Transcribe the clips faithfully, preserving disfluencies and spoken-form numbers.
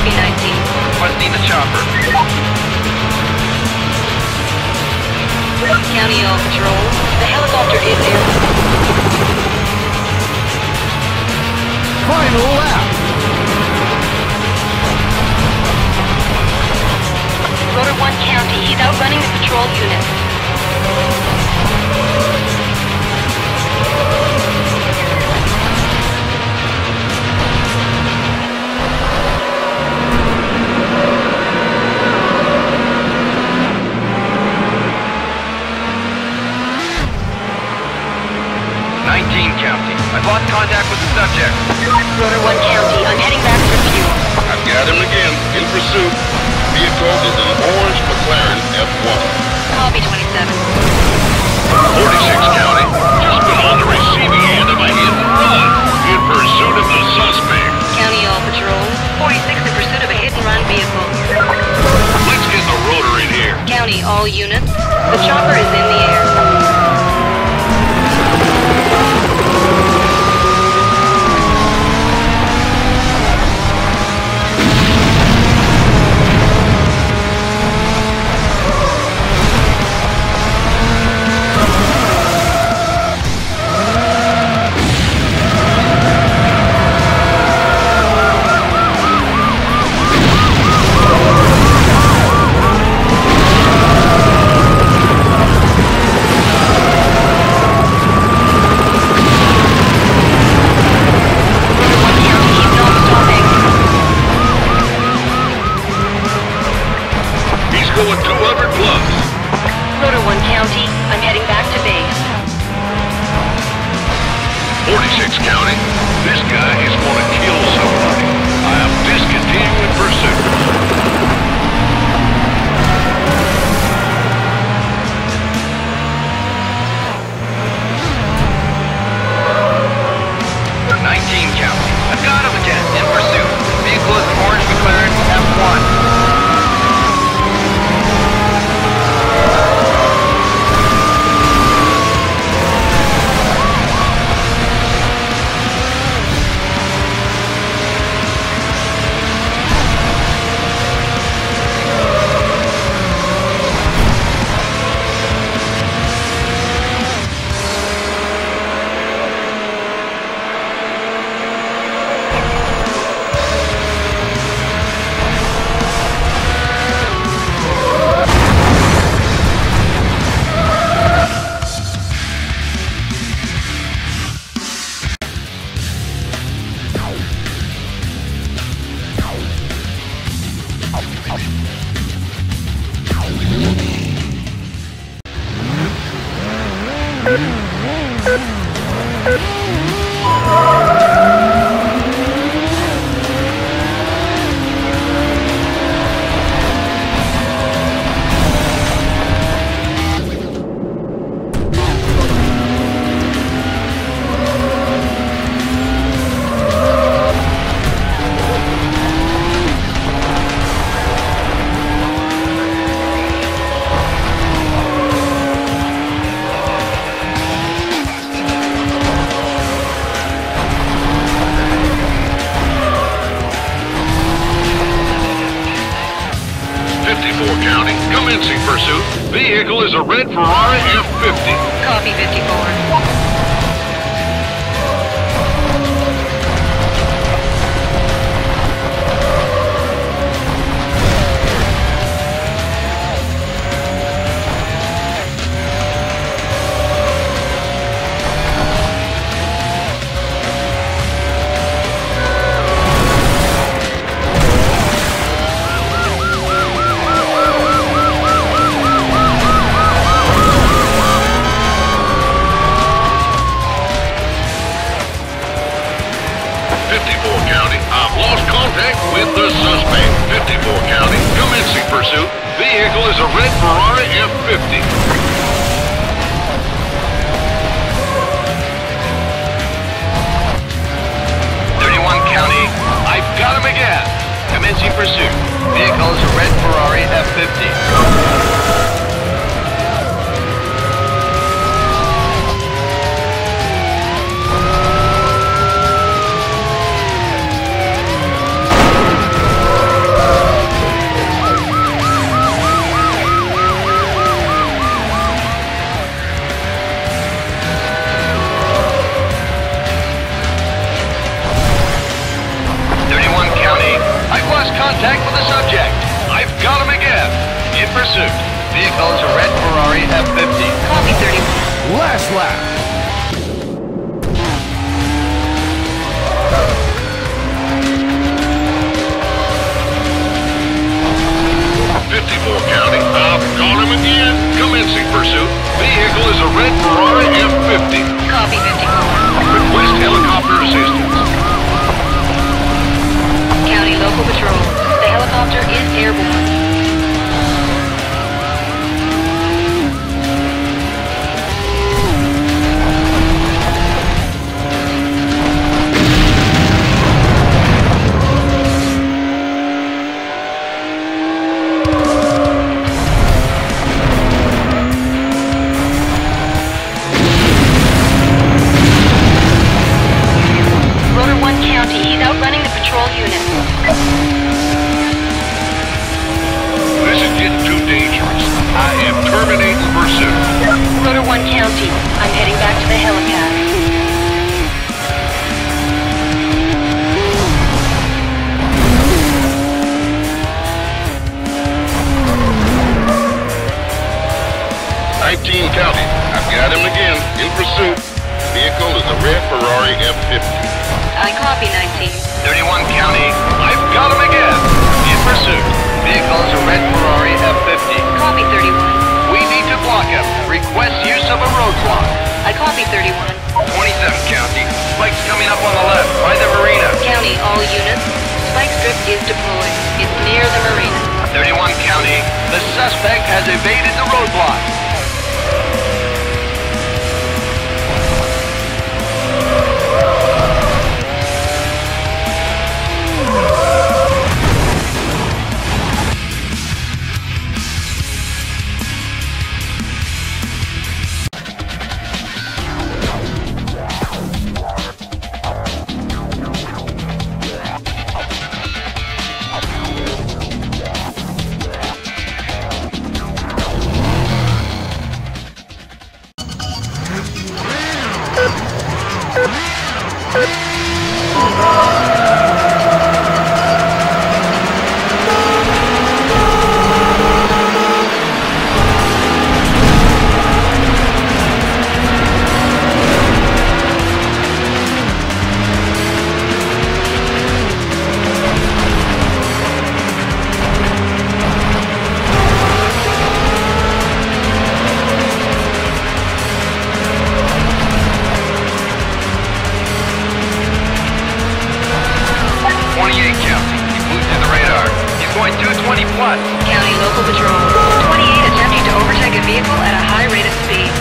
Copy nineteen. Requesting the chopper. County All Patrol. The helicopter is air. Final lap. Rotor one County. He's outrunning the patrol unit. nineteen County. I've lost contact with the subject. Rotor one County. I'm heading back for fuel. I've got him again, in pursuit. Vehicle is an orange McLaren F one. Copy twenty-seven. forty-six County. Just been on the receiving end of a hit and run. In pursuit of the suspect. County All Patrol. forty-six in pursuit of a hit and run vehicle. Let's get the rotor in here. County All units. The chopper is in the air. forty-six County. This guy is going to kill somebody. I am discontinuing pursuit. nineteen County. I've got him again, in pursuit. Vehicle is an orange McLaren F one. fifty-four County, commencing pursuit. Vehicle is a red Ferrari F fifty. Copy fifty-four. fifty-four County, I've lost contact with the suspect. fifty-four County, commencing pursuit. Vehicle is a red Ferrari F fifty. thirty-one County, I've got him again. Commencing pursuit. Vehicle is a red Ferrari F fifty. got him again. In pursuit. Vehicle is a red Ferrari F fifty. Copy thirty-one. Last lap. fifty-four County. I've got him again. Commencing pursuit. Vehicle is a red Ferrari F fifty. Copy fifty-four. Request helicopter assistance. County local patrol. The helicopter is airborne. This is getting too dangerous. I am terminating pursuit. Rotor one County. I'm heading back to the helipad. nineteen County. I've got him again. In pursuit. Vehicle is a red Ferrari F fifty. I copy nineteen. thirty-one County. I've got him again. In pursuit. Vehicle is a red Ferrari F fifty. Copy thirty-one. We need to block him. Request use of a roadblock. I copy thirty-one. twenty-seven County. Spike's coming up on the left by the marina. County, all units. Spike strip is deployed. It's near the marina. thirty-one County. The suspect has evaded the roadblock. County local patrol. twenty-eight attempting to overtake a vehicle at a high rate of speed.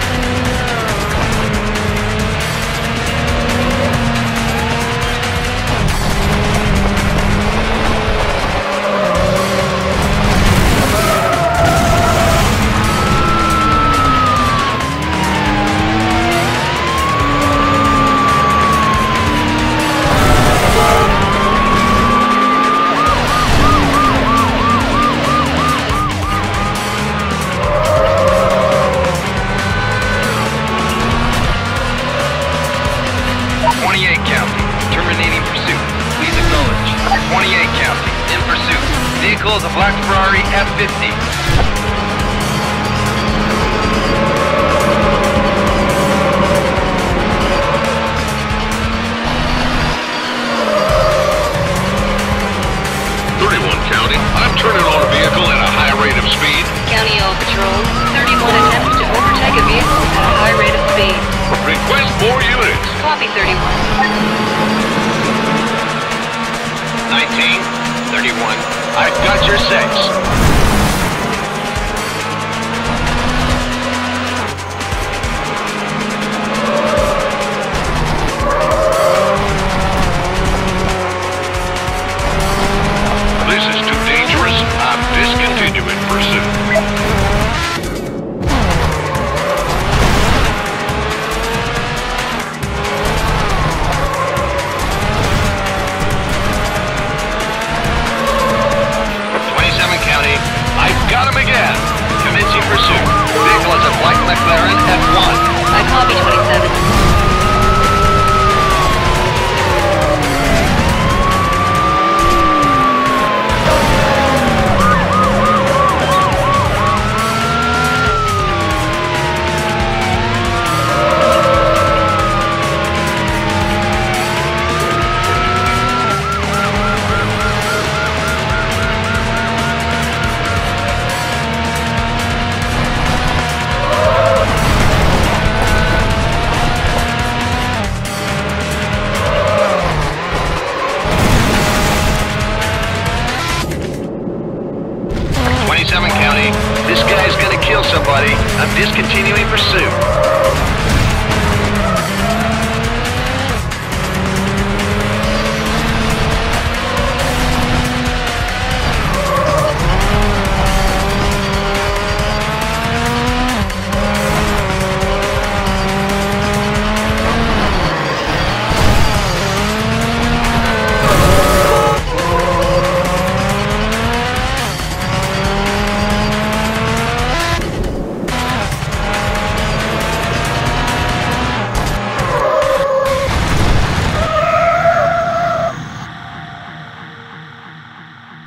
twenty-eight County. Terminating pursuit. Please acknowledge. twenty-eight County. In pursuit. Vehicle is a black Ferrari F fifty. thirty-one County. I'm turning on a vehicle at a high rate of speed. County all patrol. thirty-one attempts to overtake a vehicle at a high rate of speed. Request more units. Copy thirty-one. nineteen, thirty-one. I've got your six. This is too dangerous. I'm discontinuing pursuit. twenty-seven County.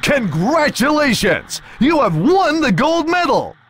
Congratulations! You have won the gold medal!